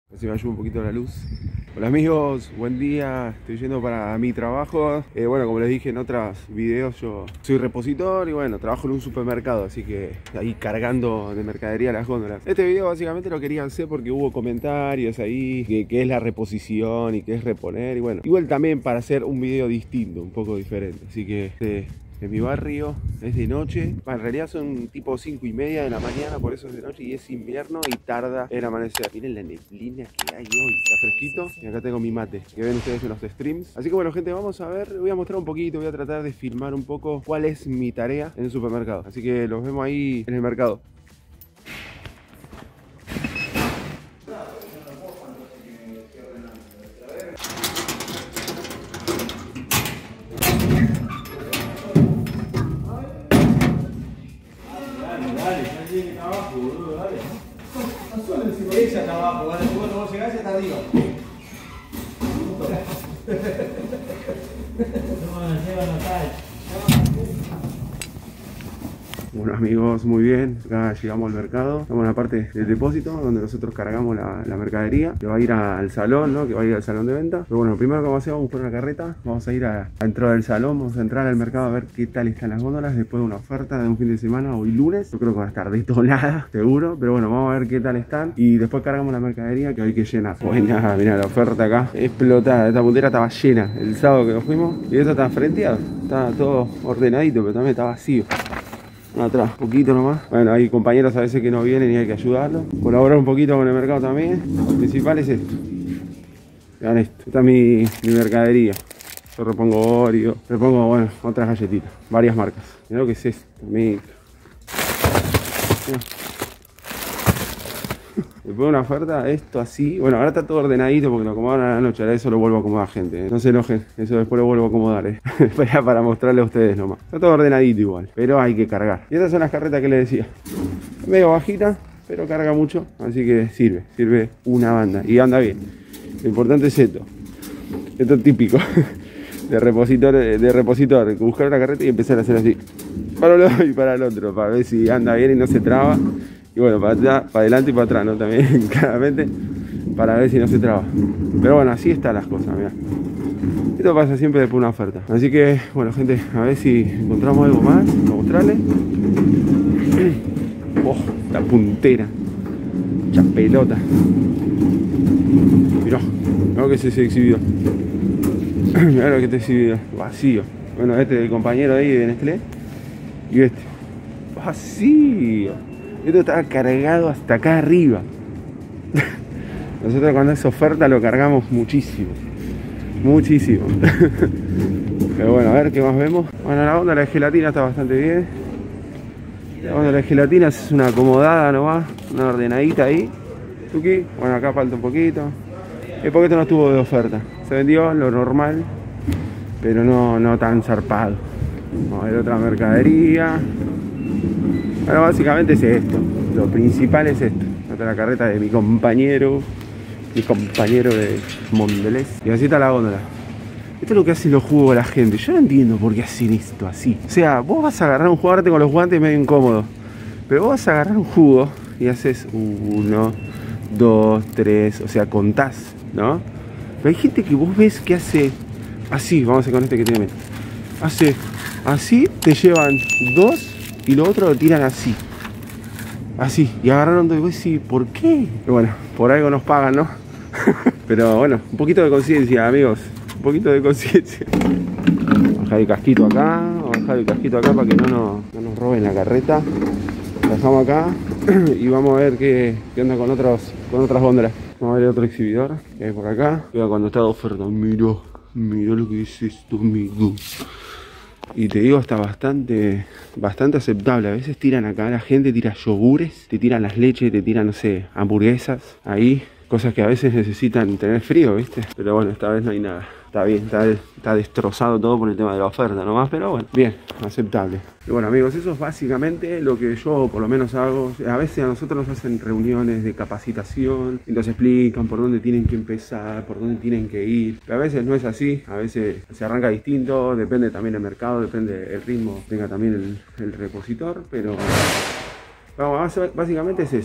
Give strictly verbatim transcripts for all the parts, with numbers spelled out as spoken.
Así me ayuda un poquito la luz. Hola amigos, buen día. Estoy yendo para mi trabajo. eh, Bueno, como les dije en otros videos, yo soy repositor y bueno, trabajo en un supermercado, así que ahí cargando de mercadería las góndolas. Este video básicamente lo quería hacer porque hubo comentarios ahí que, que es la reposición y que es reponer. Y bueno, igual también para hacer un video distinto, un poco diferente. Así que eh, en mi barrio es de noche. En realidad son tipo cinco y media de la mañana, por eso es de noche y es invierno y tarda en amanecer. Miren la neblina que hay hoy, está fresquito. Y acá tengo mi mate, que ven ustedes en los streams. Así que bueno gente, vamos a ver, voy a mostrar un poquito, voy a tratar de filmar un poco cuál es mi tarea en el supermercado. Así que los vemos ahí en el mercado. Ella está abajo, ¿vale? Cuando vos llegás, ella está arriba. Bueno amigos, muy bien, acá llegamos al mercado, estamos en la parte del depósito donde nosotros cargamos la, la mercadería que va a ir a, al salón, ¿no? Que va a ir al salón de venta. Pero bueno, lo primero que vamos a hacer, vamos a buscar una carreta, vamos a ir a, a entrar al salón, vamos a entrar al mercado a ver qué tal están las góndolas después de una oferta de un fin de semana, hoy lunes. Yo creo que va a estar detonada, seguro, pero bueno, vamos a ver qué tal están y después cargamos la mercadería que hay que llenar. Buena, mirá la oferta acá, explotada, esta puntera estaba llena el sábado que nos fuimos y esto está frenteado, está todo ordenadito, pero también está vacío. Atrás, poquito nomás. Bueno, hay compañeros a veces que no vienen y hay que ayudarlos. Colaborar un poquito con el mercado también. Lo principal es esto. Vean esto. Esta es mi, mi mercadería. Yo repongo Oreo, repongo, bueno, otras galletitas. Varias marcas. Mirá lo que es esto. Mirá. Después de una oferta, esto así. Bueno, ahora está todo ordenadito porque lo acomodaron a la noche. Ahora eso lo vuelvo a acomodar, gente, ¿eh? No se enojen, eso después lo vuelvo a acomodar, ¿eh? para, para mostrarle a ustedes nomás. Está todo ordenadito igual, pero hay que cargar. Y estas son las carretas que les decía. Medio bajita, pero carga mucho. Así que sirve, sirve una banda. Y anda bien. Lo importante es esto. Esto es típico de repositor, de repositor. Buscar una carreta y empezar a hacer así. Para un lado y para el otro. Para ver si anda bien y no se traba. Y bueno, para atrás, para adelante y para atrás, ¿no? También, claramente, para ver si no se traba. Pero bueno, así están las cosas, mirá. Esto pasa siempre después de una oferta. Así que, bueno, gente, a ver si encontramos algo más. Vamos a mostrarle. Oh, la puntera. Mucha pelota. Mirá, mirá lo que es ese exhibidor. Mirá lo que es este exhibidor. Vacío. Bueno, este es el compañero ahí de Nestlé. Y este. Vacío. Esto estaba cargado hasta acá arriba. Nosotros cuando es oferta lo cargamos muchísimo. Muchísimo. Pero bueno, a ver qué más vemos. Bueno, la onda de la gelatina está bastante bien. La onda de la gelatina es una acomodada nomás. Una ordenadita ahí. Tuki. Bueno, acá falta un poquito. Es porque esto no estuvo de oferta. Se vendió lo normal, pero no, no tan zarpado. Vamos a ver otra mercadería. Bueno, básicamente es esto. Lo principal es esto. Esta es la carreta de mi compañero. Mi compañero de Mondelez. Y así está la góndola. Esto es lo que hacen los jugos a la gente. Yo no entiendo por qué hacen esto así. O sea, vos vas a agarrar un jugo, ahora con los guantes medio incómodo. Pero vos vas a agarrar un jugo y haces uno, dos, tres. O sea, contás, ¿no? Pero hay gente que vos ves que hace así. Vamos a hacer con este que tiene menos. Hace así, te llevan dos. Y lo otro lo tiran así. Así. Y agarraron dos y vos decís, ¿por qué? Y bueno, por algo nos pagan, ¿no? Pero bueno, un poquito de conciencia, amigos. Un poquito de conciencia. Vamos a dejar el casquito acá. Vamos a dejar el casquito acá para que no nos, no nos roben la carreta. Lo dejamos acá. Y vamos a ver qué, qué onda con, otros, con otras góndolas. Vamos a ver otro exhibidor que hay por acá. Mira cuando está de oferta. Mirá, mirá lo que es esto, amigo. Y te digo, está bastante bastante aceptable. A veces tiran acá, la gente tira yogures, te tiran las leches, te tiran, no sé, hamburguesas. Ahí, cosas que a veces necesitan tener frío, ¿viste? Pero bueno, esta vez no hay nada. Está bien, está, está destrozado todo por el tema de la oferta nomás, pero bueno, bien, aceptable. Y bueno amigos, eso es básicamente lo que yo por lo menos hago. A veces a nosotros nos hacen reuniones de capacitación y nos explican por dónde tienen que empezar, por dónde tienen que ir. Pero a veces no es así, a veces se arranca distinto, depende también del mercado, depende el ritmo, tenga también el, el repositor, pero... Vamos, básicamente es eso.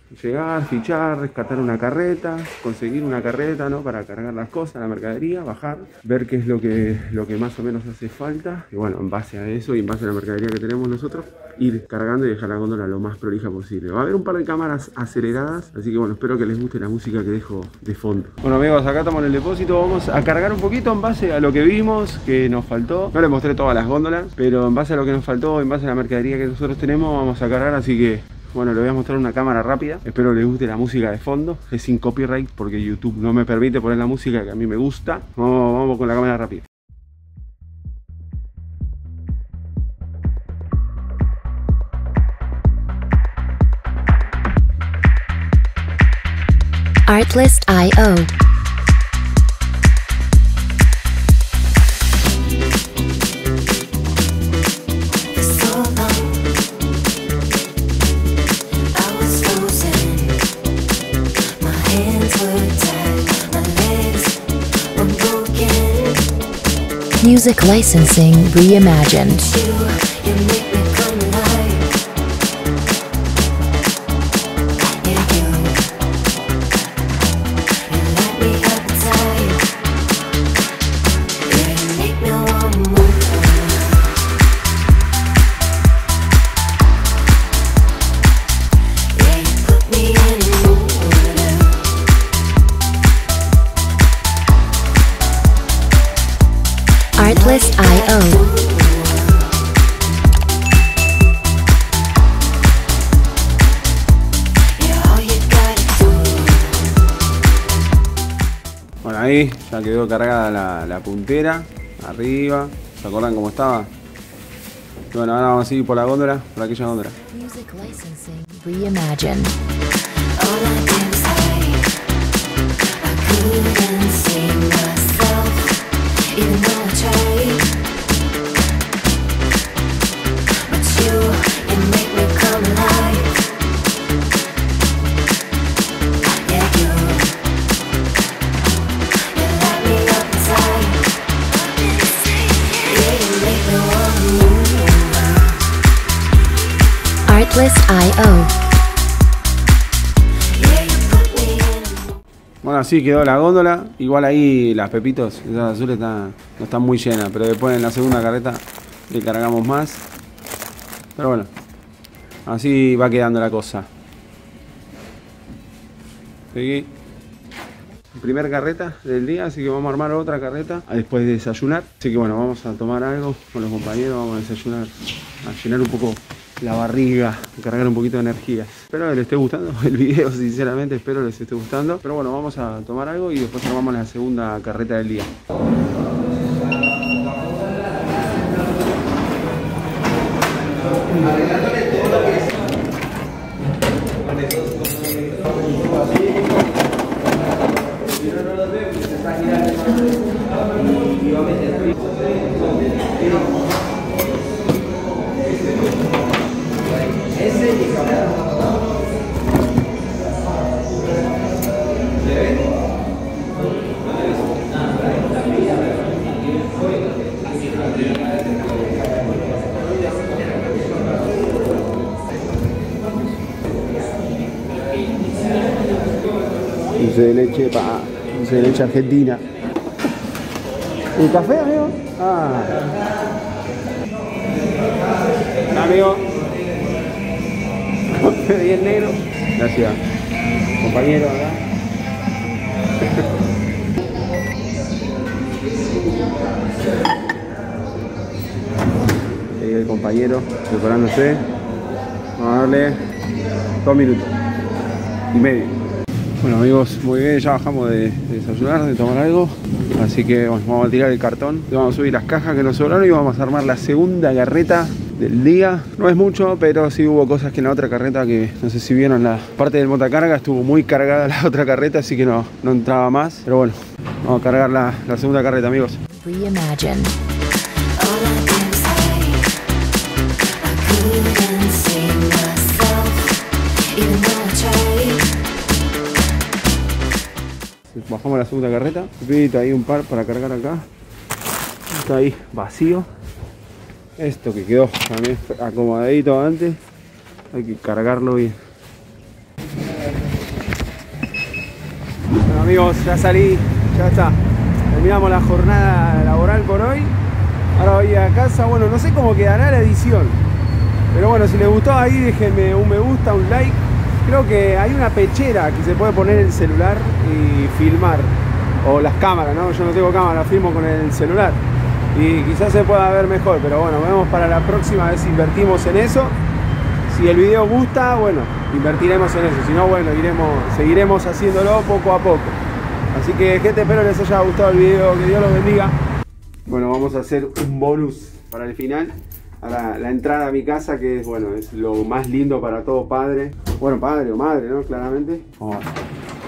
llegar, fichar, rescatar una carreta, conseguir una carreta, ¿no? Para cargar las cosas, la mercadería, bajar, ver qué es lo que, lo que más o menos hace falta. Y bueno, en base a eso y en base a la mercadería que tenemos nosotros, ir cargando y dejar la góndola lo más prolija posible. Va a haber un par de cámaras aceleradas, así que bueno, espero que les guste la música que dejo de fondo. Bueno amigos, acá estamos en el depósito, vamos a cargar un poquito en base a lo que vimos, que nos faltó. No les mostré todas las góndolas, pero en base a lo que nos faltó, en base a la mercadería que nosotros tenemos, vamos a cargar, así que bueno, les voy a mostrar una cámara rápida. Espero les guste la música de fondo. Es sin copyright porque YouTube no me permite poner la música que a mí me gusta. Vamos, vamos con la cámara rápida. Artlist punto i o Music licensing reimagined. Artlist punto i o Bueno, ahí ya quedó cargada la, la puntera, arriba. ¿Se acuerdan cómo estaba? Y bueno, ahora vamos a ir por la góndola, por aquella góndola. Music licensing reimagined. Artlist punto i o. Bueno, así quedó la góndola. Igual ahí las pepitos, esas azules están, no están muy llenas, pero después en la segunda carreta le cargamos más. Pero bueno, así va quedando la cosa. Seguí. Primer carreta del día, así que vamos a armar otra carreta después de desayunar. Así que bueno, vamos a tomar algo con los compañeros, vamos a desayunar, a llenar un poco la barriga, cargar un poquito de energía. Espero que les esté gustando el video, sinceramente espero que les esté gustando. Pero bueno, vamos a tomar algo y después armamos la segunda carreta del día. Dulce de leche, pa, dulce de leche argentina. ¿El café, amigo? Ah. Hola, amigo. Bien negro. Gracias. Compañero, acá. Ahí el compañero preparándose. Vamos a darle dos minutos y medio. Bueno amigos, muy bien, ya bajamos de, de desayunar, de tomar algo. Así que bueno, vamos a tirar el cartón, vamos a subir las cajas que nos sobraron y vamos a armar la segunda carreta del día. No es mucho, pero sí hubo cosas que en la otra carreta, que no sé si vieron la parte del montacarga, estuvo muy cargada la otra carreta, así que no, no entraba más. Pero bueno, vamos a cargar la, la segunda carreta, amigos. Reimagine. Bajamos la segunda carreta, Pepito, ahí un par para cargar acá. Está ahí vacío. Esto que quedó también acomodadito antes, hay que cargarlo bien. amigos, ya salí, ya está. Terminamos la jornada laboral por hoy. Ahora voy a casa. Bueno, no sé cómo quedará la edición. Pero bueno, si les gustó ahí, déjenme un me gusta, un like. Creo que hay una pechera que se puede poner el celular y filmar. O las cámaras, ¿no? Yo no tengo cámara, filmo con el celular. Y quizás se pueda ver mejor. Pero bueno, vemos para la próxima, a ver si invertimos en eso. Si el video gusta, bueno, invertiremos en eso. Si no, bueno, iremos, seguiremos haciéndolo poco a poco. Así que, gente, espero les haya gustado el video. Que Dios los bendiga. Bueno, vamos a hacer un bonus para el final. Ahora, la entrada a mi casa, que es, bueno, es lo más lindo para todo padre. Bueno, padre o madre, ¿no? Claramente. Vamos a ver.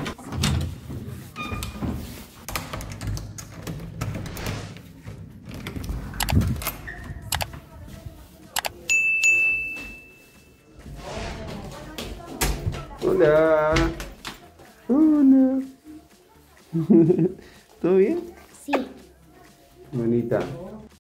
Hola. Hola. ¿Todo bien? Sí. Bonita.